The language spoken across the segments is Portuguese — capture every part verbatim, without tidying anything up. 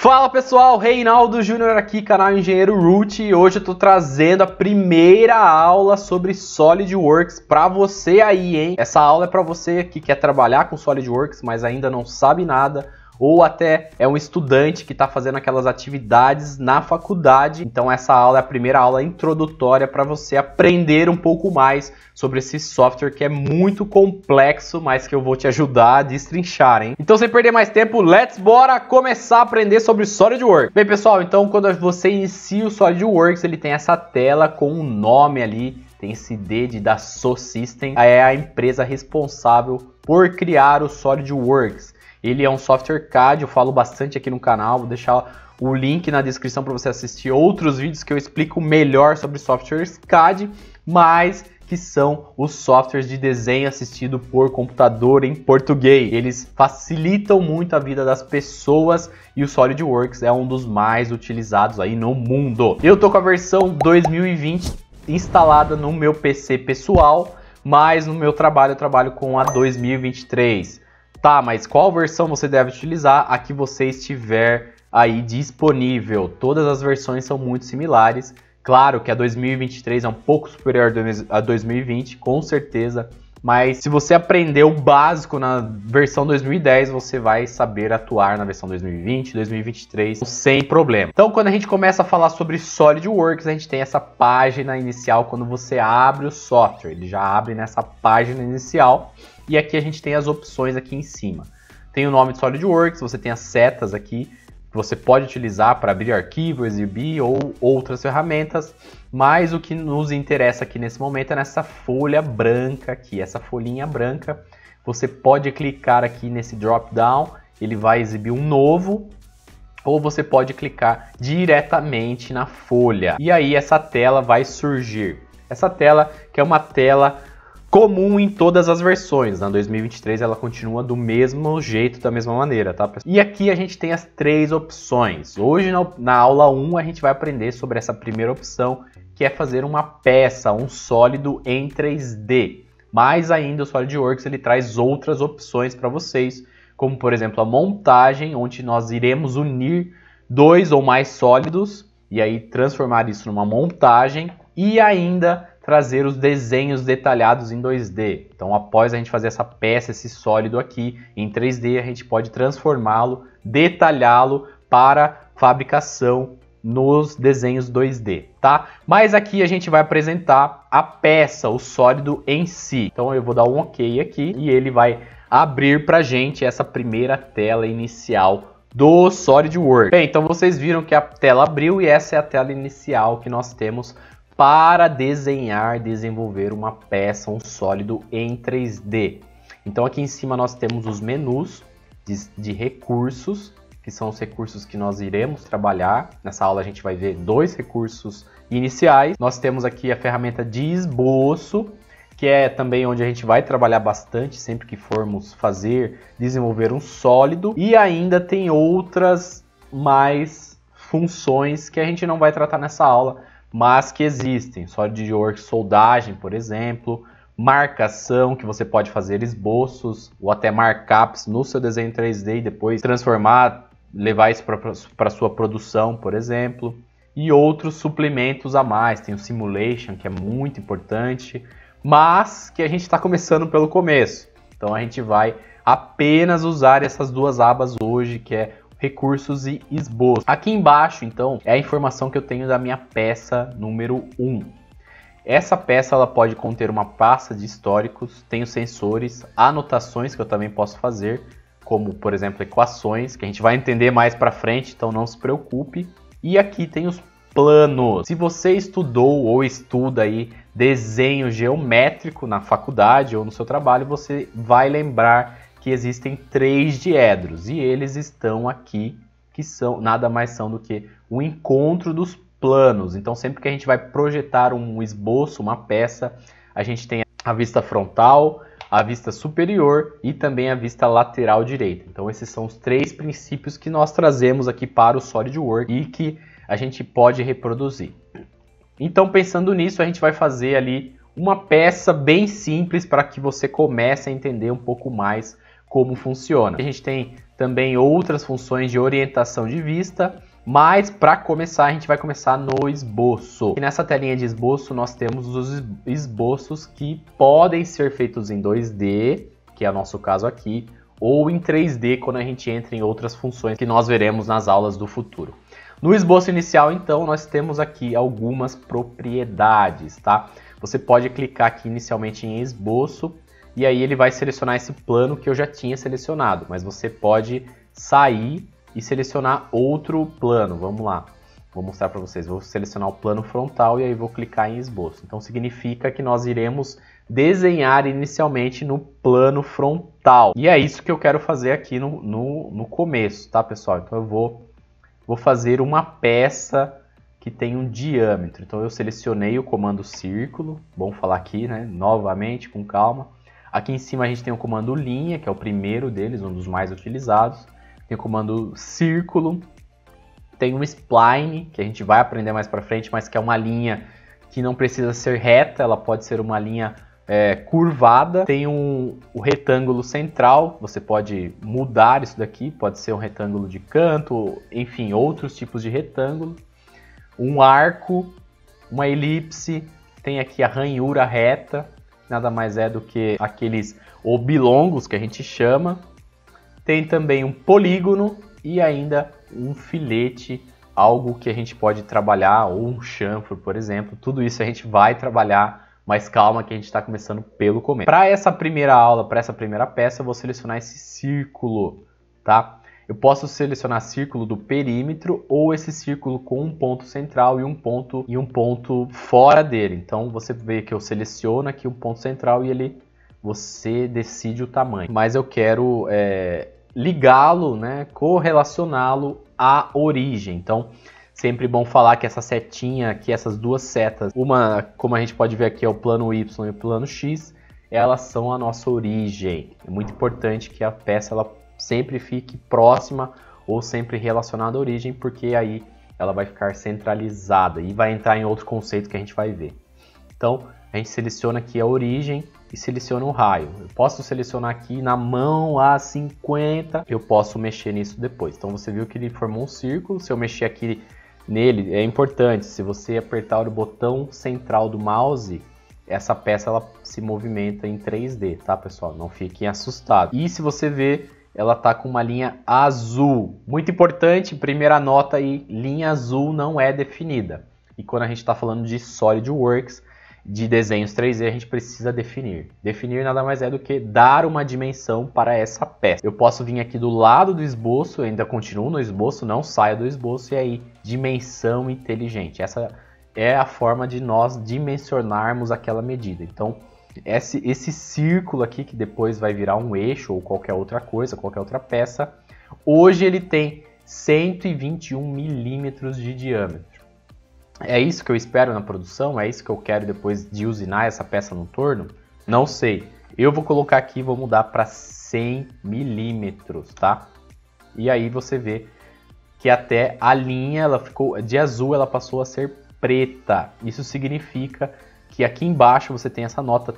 Fala pessoal, Reinaldo Júnior aqui, canal Engenheiro Root, e hoje eu tô trazendo a primeira aula sobre SolidWorks pra você aí, hein? Essa aula é pra você que quer trabalhar com SolidWorks, mas ainda não sabe nada, ou até é um estudante que está fazendo aquelas atividades na faculdade. Então essa aula é a primeira aula introdutória para você aprender um pouco mais sobre esse software que é muito complexo, mas que eu vou te ajudar a destrinchar, hein? Então sem perder mais tempo, let's bora começar a aprender sobre SolidWorks. Bem pessoal, então quando você inicia o SolidWorks, ele tem essa tela com um nome ali, tem esse D de Dassault Systèmes, é a empresa responsável por criar o SolidWorks. Ele é um software C A D, eu falo bastante aqui no canal, vou deixar o link na descrição para você assistir outros vídeos que eu explico melhor sobre softwares C A D, mas que são os softwares de desenho assistido por computador em português. Eles facilitam muito a vida das pessoas e o SolidWorks é um dos mais utilizados aí no mundo. Eu tô com a versão dois mil e vinte instalada no meu P C pessoal, mas no meu trabalho eu trabalho com a dois mil e vinte e três. Tá, mas qual versão você deve utilizar? A que você estiver aí disponível. Todas as versões são muito similares. Claro que a dois mil e vinte e três é um pouco superior a dois mil e vinte, com certeza. Mas se você aprender o básico na versão dois mil e dez, você vai saber atuar na versão dois mil e vinte, dois mil e vinte e três sem problema. Então, quando a gente começa a falar sobre SolidWorks, a gente tem essa página inicial quando você abre o software. Ele já abre nessa página inicial. E aqui a gente tem as opções aqui em cima. Tem o nome de SolidWorks, você tem as setas aqui, que você pode utilizar para abrir arquivo, exibir ou outras ferramentas. Mas o que nos interessa aqui nesse momento é nessa folha branca aqui. Essa folhinha branca, você pode clicar aqui nesse drop down, ele vai exibir um novo, ou você pode clicar diretamente na folha. E aí essa tela vai surgir. Essa tela que é uma tela comum em todas as versões. Na dois mil e vinte e três ela continua do mesmo jeito, da mesma maneira, tá? E aqui a gente tem as três opções. Hoje na, na aula um a gente vai aprender sobre essa primeira opção, que é fazer uma peça, um sólido em três D. Mais ainda o SolidWorks ele traz outras opções para vocês, como por exemplo a montagem, onde nós iremos unir dois ou mais sólidos e aí transformar isso numa montagem, e ainda trazer os desenhos detalhados em dois D. Então, após a gente fazer essa peça, esse sólido aqui em três D, a gente pode transformá-lo, detalhá-lo para fabricação nos desenhos dois D, tá? Mas aqui a gente vai apresentar a peça, o sólido em si. Então, eu vou dar um OK aqui e ele vai abrir para a gente essa primeira tela inicial do SolidWorks. Bem, então vocês viram que a tela abriu e essa é a tela inicial que nós temos para desenhar, desenvolver uma peça, um sólido em três D. Então aqui em cima nós temos os menus de, de recursos, que são os recursos que nós iremos trabalhar. Nessa aula a gente vai ver dois recursos iniciais. Nós temos aqui a ferramenta de esboço, que é também onde a gente vai trabalhar bastante sempre que formos fazer, desenvolver um sólido. E ainda tem outras mais funções que a gente não vai tratar nessa aula, mas que existem. SolidWorks soldagem, por exemplo, marcação, que você pode fazer esboços ou até markups no seu desenho três D e depois transformar, levar isso para a sua produção, por exemplo, e outros suplementos a mais. Tem o Simulation, que é muito importante, mas que a gente está começando pelo começo. Então a gente vai apenas usar essas duas abas hoje, que é recursos e esboço. Aqui embaixo, então, é a informação que eu tenho da minha peça número um. Essa peça ela pode conter uma pasta de históricos, tem os sensores, anotações que eu também posso fazer, como, por exemplo, equações, que a gente vai entender mais para frente, então não se preocupe. E aqui tem os planos. Se você estudou ou estuda aí desenho geométrico na faculdade ou no seu trabalho, você vai lembrar que existem três diedros e eles estão aqui, que são nada mais são do que o encontro dos planos. Então sempre que a gente vai projetar um esboço, uma peça, a gente tem a vista frontal, a vista superior e também a vista lateral direita. Então esses são os três princípios que nós trazemos aqui para o SolidWorks e que a gente pode reproduzir. Então pensando nisso, a gente vai fazer ali uma peça bem simples para que você comece a entender um pouco mais como funciona. A gente tem também outras funções de orientação de vista, mas para começar a gente vai começar no esboço. E nessa telinha de esboço nós temos os esboços que podem ser feitos em dois D, que é o nosso caso aqui, ou em três D quando a gente entra em outras funções que nós veremos nas aulas do futuro. No esboço inicial, então, nós temos aqui algumas propriedades, tá? Você pode clicar aqui inicialmente em esboço e aí ele vai selecionar esse plano que eu já tinha selecionado, mas você pode sair e selecionar outro plano. Vamos lá, vou mostrar para vocês. Vou selecionar o plano frontal e aí vou clicar em esboço. Então significa que nós iremos desenhar inicialmente no plano frontal. E é isso que eu quero fazer aqui no, no, no começo, tá, pessoal? Então eu vou, vou fazer uma peça que tem um diâmetro. Então eu selecionei o comando círculo. Vamos falar aqui, né, novamente, com calma. Aqui em cima a gente tem o comando linha, que é o primeiro deles, um dos mais utilizados. Tem o comando círculo. Tem um spline, que a gente vai aprender mais para frente, mas que é uma linha que não precisa ser reta, ela pode ser uma linha é, curvada. Tem um, o retângulo central, você pode mudar isso daqui, pode ser um retângulo de canto, enfim, outros tipos de retângulo. Um arco, uma elipse, tem aqui a ranhura reta, nada mais é do que aqueles oblongos que a gente chama. Tem também um polígono e ainda um filete, algo que a gente pode trabalhar, ou um chanfro, por exemplo. Tudo isso a gente vai trabalhar, mas calma que a gente está começando pelo começo. Para essa primeira aula, para essa primeira peça, eu vou selecionar esse círculo, tá? Eu posso selecionar círculo do perímetro ou esse círculo com um ponto central e um ponto, e um ponto fora dele. Então você vê que eu seleciono aqui o ponto central e ele, você decide o tamanho. Mas eu quero é, ligá-lo, né, correlacioná-lo à origem. Então sempre bom falar que essa setinha aqui, essas duas setas, uma, como a gente pode ver aqui, é o plano Y e o plano X, elas são a nossa origem. É muito importante que a peça ela sempre fique próxima ou sempre relacionada à origem, porque aí ela vai ficar centralizada e vai entrar em outro conceito que a gente vai ver. Então a gente seleciona aqui a origem e seleciona o raio. Eu posso selecionar aqui na mão A cinquenta, eu posso mexer nisso depois. Então você viu que ele formou um círculo, se eu mexer aqui nele, é importante, se você apertar o botão central do mouse, essa peça ela se movimenta em três D, tá, pessoal? Não fiquem assustados. E se você ver, ela tá com uma linha azul. Muito importante, primeira nota aí, linha azul não é definida. E quando a gente está falando de SolidWorks, de desenhos três D, a gente precisa definir. Definir nada mais é do que dar uma dimensão para essa peça. Eu posso vir aqui do lado do esboço, eu ainda continuo no esboço, não saio do esboço, e aí, dimensão inteligente. Essa é a forma de nós dimensionarmos aquela medida. Então, Esse, esse círculo aqui, que depois vai virar um eixo ou qualquer outra coisa, qualquer outra peça, hoje ele tem cento e vinte e um milímetros de diâmetro. É isso que eu espero na produção? É isso que eu quero depois de usinar essa peça no torno? Não sei. Eu vou colocar aqui e vou mudar para cem milímetros, tá? E aí você vê que até a linha ela ficou de azul, ela passou a ser preta. Isso significa que aqui embaixo você tem essa nota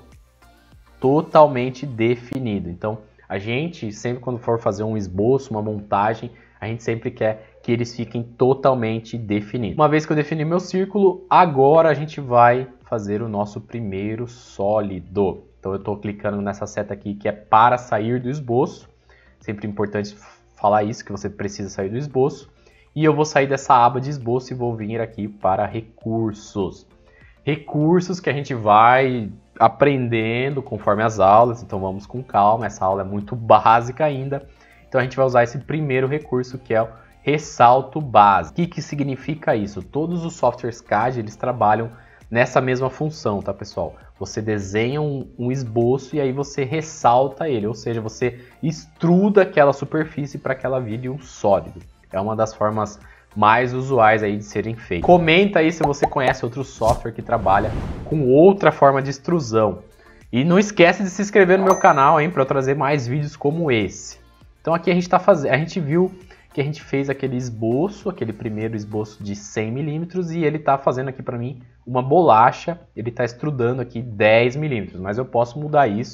totalmente definida. Então, a gente sempre quando for fazer um esboço, uma montagem, a gente sempre quer que eles fiquem totalmente definidos. Uma vez que eu defini meu círculo, agora a gente vai fazer o nosso primeiro sólido. Então eu estou clicando nessa seta aqui que é para sair do esboço. Sempre importante falar isso, que você precisa sair do esboço. E eu vou sair dessa aba de esboço e vou vir aqui para recursos. Recursos que a gente vai aprendendo conforme as aulas, então vamos com calma, essa aula é muito básica ainda. Então a gente vai usar esse primeiro recurso que é o ressalto base. O que, que significa isso? Todos os softwares C A D eles trabalham nessa mesma função, tá, pessoal? Você desenha um, um esboço e aí você ressalta ele, ou seja, você extruda aquela superfície para que ela vire um sólido. É uma das formas mais usuais aí de serem feitos. Comenta aí se você conhece outro software que trabalha com outra forma de extrusão. E não esquece de se inscrever no meu canal, hein, para eu trazer mais vídeos como esse. Então aqui a gente tá fazendo, a gente viu que a gente fez aquele esboço, aquele primeiro esboço de cem milímetros e ele tá fazendo aqui para mim uma bolacha, ele tá extrudando aqui dez milímetros, mas eu posso mudar isso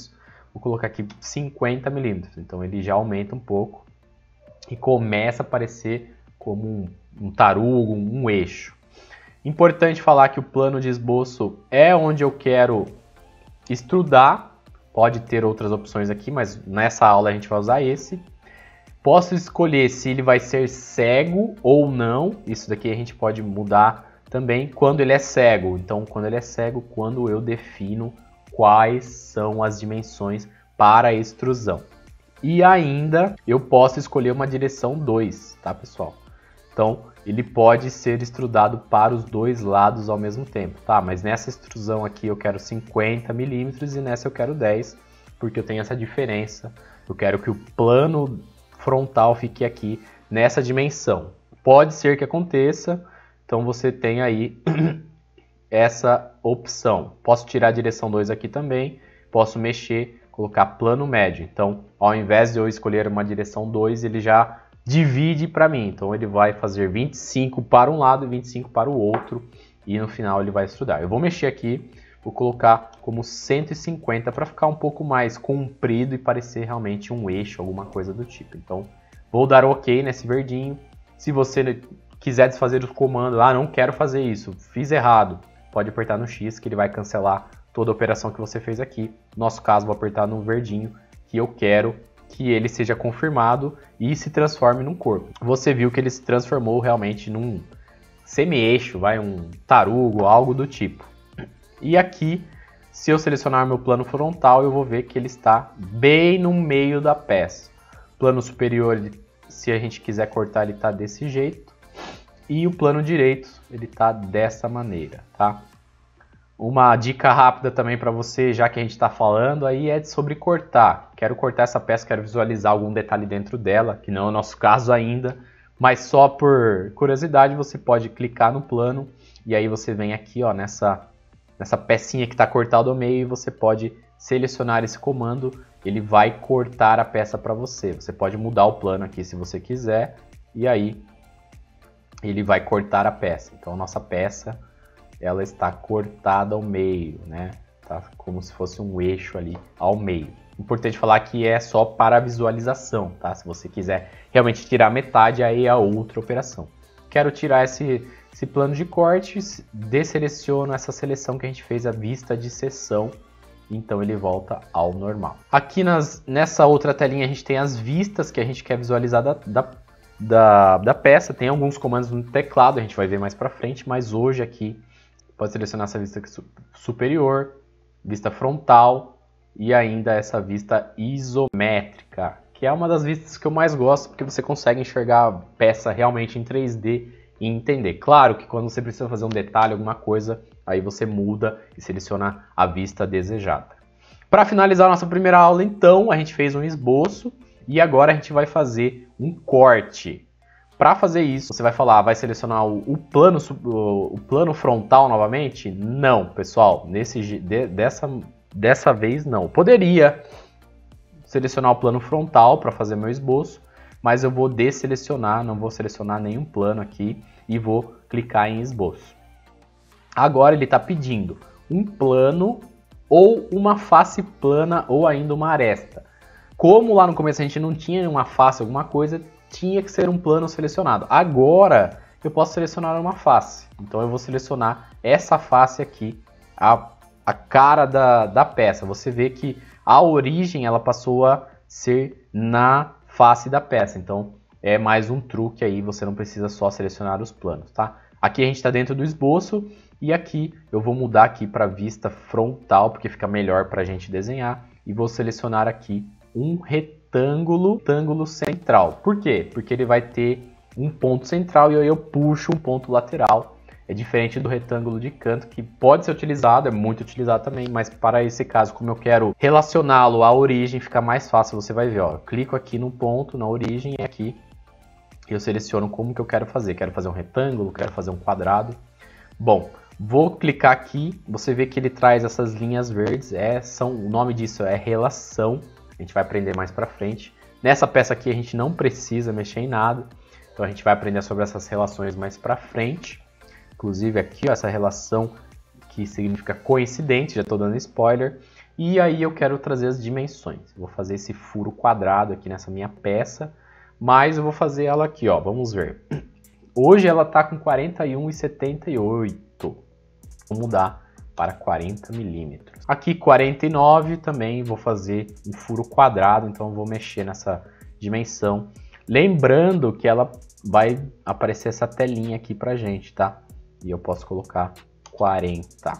vou colocar aqui cinquenta milímetros. Então ele já aumenta um pouco e começa a aparecer como um, um tarugo, um, um eixo. Importante falar que o plano de esboço é onde eu quero extrudar. Pode ter outras opções aqui, mas nessa aula a gente vai usar esse. Posso escolher se ele vai ser cego ou não. Isso daqui a gente pode mudar também quando ele é cego. Então, quando ele é cego, quando eu defino quais são as dimensões para a extrusão. E ainda eu posso escolher uma direção dois, tá, pessoal? Então, ele pode ser extrudado para os dois lados ao mesmo tempo, tá? Mas nessa extrusão aqui eu quero cinquenta milímetros e nessa eu quero dez, porque eu tenho essa diferença. Eu quero que o plano frontal fique aqui nessa dimensão. Pode ser que aconteça, então você tem aí essa opção. Posso tirar a direção dois aqui também, posso mexer, colocar plano médio. Então, ao invés de eu escolher uma direção dois, ele já divide para mim. Então, ele vai fazer vinte e cinco para um lado e vinte e cinco para o outro, e no final ele vai extrudar. Eu vou mexer aqui, vou colocar como cento e cinquenta para ficar um pouco mais comprido e parecer realmente um eixo, alguma coisa do tipo. Então, vou dar OK nesse verdinho. Se você quiser desfazer os comandos, ah, não quero fazer isso, fiz errado, pode apertar no X que ele vai cancelar toda a operação que você fez aqui. No nosso caso, vou apertar no verdinho que eu quero que ele seja confirmado e se transforme num corpo. Você viu que ele se transformou realmente num semi-eixo, vai, um tarugo, algo do tipo. E aqui, se eu selecionar meu plano frontal, eu vou ver que ele está bem no meio da peça. Plano superior, se a gente quiser cortar, ele está desse jeito. E o plano direito, ele está dessa maneira, tá? Uma dica rápida também para você, já que a gente está falando, aí é sobre cortar. Quero cortar essa peça, quero visualizar algum detalhe dentro dela, que não é o nosso caso ainda, mas só por curiosidade você pode clicar no plano e aí você vem aqui, ó, nessa, nessa pecinha que está cortada ao meio e você pode selecionar esse comando, ele vai cortar a peça para você. Você pode mudar o plano aqui se você quiser e aí ele vai cortar a peça. Então a nossa peça, ela está cortada ao meio, né? Tá como se fosse um eixo ali ao meio. Importante falar que é só para a visualização, tá? Se você quiser realmente tirar metade, aí é outra operação. Quero tirar esse, esse plano de corte, desseleciono essa seleção que a gente fez, a vista de seção, então ele volta ao normal. Aqui nas, nessa outra telinha a gente tem as vistas que a gente quer visualizar da, da, da, da peça. Tem alguns comandos no teclado, a gente vai ver mais para frente, mas hoje aqui pode selecionar essa vista superior, vista frontal e ainda essa vista isométrica, que é uma das vistas que eu mais gosto, porque você consegue enxergar a peça realmente em três D e entender. Claro que quando você precisa fazer um detalhe, alguma coisa, aí você muda e seleciona a vista desejada. Para finalizar a nossa primeira aula, então, a gente fez um esboço e agora a gente vai fazer um corte. Para fazer isso, você vai falar, vai selecionar o, o, plano, o, o plano frontal novamente? Não, pessoal, nesse, de, dessa, dessa vez não. Poderia selecionar o plano frontal para fazer meu esboço, mas eu vou desselecionar, não vou selecionar nenhum plano aqui e vou clicar em esboço. Agora ele está pedindo um plano ou uma face plana ou ainda uma aresta. Como lá no começo a gente não tinha uma face, alguma coisa, tinha que ser um plano selecionado. Agora eu posso selecionar uma face. Então eu vou selecionar essa face aqui, a, a cara da, da peça. Você vê que a origem ela passou a ser na face da peça. Então é mais um truque aí, você não precisa só selecionar os planos, tá? Aqui a gente está dentro do esboço e aqui eu vou mudar aqui para vista frontal, porque fica melhor para a gente desenhar. E vou selecionar aqui um retângulo, retângulo central. Por quê? Porque ele vai ter um ponto central e aí eu puxo um ponto lateral. É diferente do retângulo de canto, que pode ser utilizado, é muito utilizado também, mas para esse caso, como eu quero relacioná-lo à origem, fica mais fácil, você vai ver, ó, eu clico aqui no ponto, na origem, e aqui eu seleciono como que eu quero fazer. Quero fazer um retângulo, quero fazer um quadrado. Bom, vou clicar aqui, você vê que ele traz essas linhas verdes, é, são, o nome disso é relação. A gente vai aprender mais para frente. Nessa peça aqui a gente não precisa mexer em nada, então a gente vai aprender sobre essas relações mais para frente. Inclusive aqui, ó, essa relação que significa coincidente, já estou dando spoiler. E aí eu quero trazer as dimensões. Vou fazer esse furo quadrado aqui nessa minha peça, mas eu vou fazer ela aqui, ó. Vamos ver. Hoje ela está com quarenta e um vírgula setenta e oito. Vou mudar para quarenta milímetros. Aqui quarenta e nove também vou fazer um furo quadrado, então eu vou mexer nessa dimensão. Lembrando que ela vai aparecer essa telinha aqui pra gente, tá? E eu posso colocar quarenta.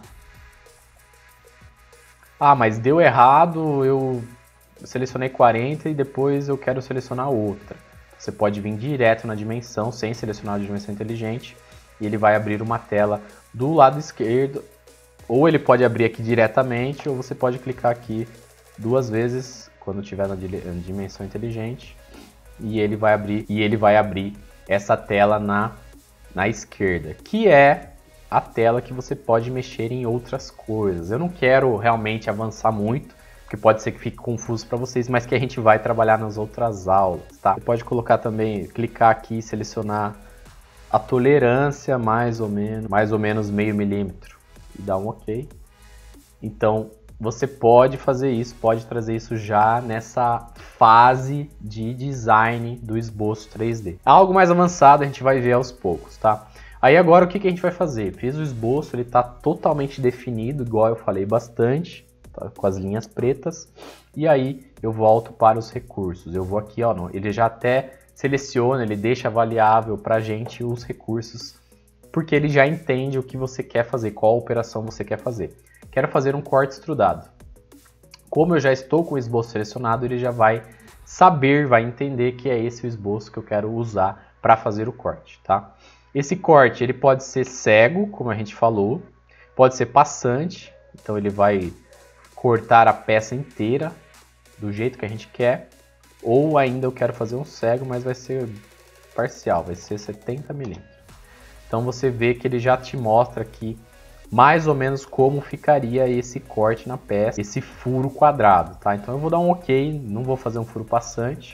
Ah, mas deu errado, eu selecionei quarenta e depois eu quero selecionar outra. Você pode vir direto na dimensão, sem selecionar a dimensão inteligente, e ele vai abrir uma tela do lado esquerdo, ou ele pode abrir aqui diretamente, ou você pode clicar aqui duas vezes quando tiver na dimensão inteligente, e ele vai abrir, e ele vai abrir essa tela na, na esquerda, que é a tela que você pode mexer em outras coisas. Eu não quero realmente avançar muito, porque pode ser que fique confuso para vocês, mas que a gente vai trabalhar nas outras aulas, tá? Você pode colocar também, clicar aqui e selecionar a tolerância mais ou menos, mais ou menos meio milímetro e dar um OK. Então você pode fazer isso, pode trazer isso já nessa fase de design do esboço três D. Algo mais avançado a gente vai ver aos poucos, tá? Aí agora o que, que a gente vai fazer? Fiz o esboço, ele está totalmente definido, igual eu falei bastante, tá? Com as linhas pretas. E aí eu volto para os recursos. Eu vou aqui, ó, ele já até seleciona, ele deixa variável para a gente os recursos, porque ele já entende o que você quer fazer, qual operação você quer fazer. Quero fazer um corte extrudado. Como eu já estou com o esboço selecionado, ele já vai saber, vai entender que é esse o esboço que eu quero usar para fazer o corte, tá? Esse corte ele pode ser cego, como a gente falou, pode ser passante, então ele vai cortar a peça inteira do jeito que a gente quer, ou ainda eu quero fazer um cego, mas vai ser parcial, vai ser setenta milímetros. Então você vê que ele já te mostra aqui mais ou menos como ficaria esse corte na peça, esse furo quadrado, tá? Então eu vou dar um OK, não vou fazer um furo passante,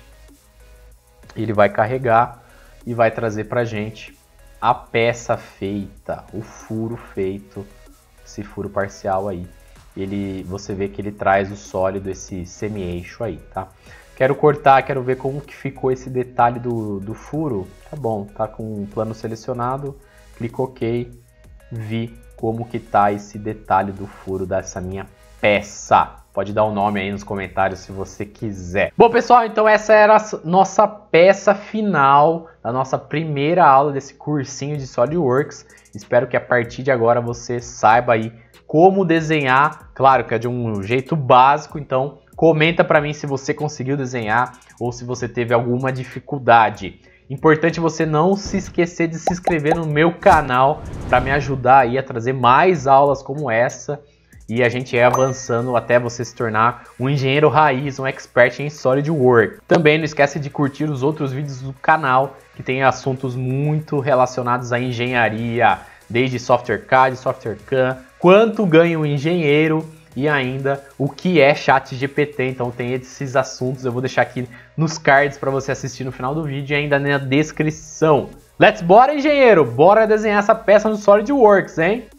ele vai carregar e vai trazer pra gente a peça feita, o furo feito, esse furo parcial aí. Ele, você vê que ele traz o sólido, esse semi-eixo aí, tá? Quero cortar, quero ver como que ficou esse detalhe do, do furo. Tá bom, tá com um plano selecionado, clico OK, vi como que tá esse detalhe do furo dessa minha peça. Pode dar o um nome aí nos comentários se você quiser. Bom, pessoal, então essa era a nossa peça final da nossa primeira aula desse cursinho de SolidWorks. Espero que a partir de agora você saiba aí como desenhar. Claro que é de um jeito básico, então comenta para mim se você conseguiu desenhar ou se você teve alguma dificuldade. Importante você não se esquecer de se inscrever no meu canal para me ajudar aí a trazer mais aulas como essa. E a gente é avançando até você se tornar um engenheiro raiz, um expert em SolidWorks. Também não esquece de curtir os outros vídeos do canal, que tem assuntos muito relacionados à engenharia, desde software C A D, software C A M, quanto ganha um engenheiro e ainda o que é ChatGPT. Então tem esses assuntos, eu vou deixar aqui nos cards para você assistir no final do vídeo e ainda na descrição. Let's bora, engenheiro! Bora desenhar essa peça no SolidWorks, hein?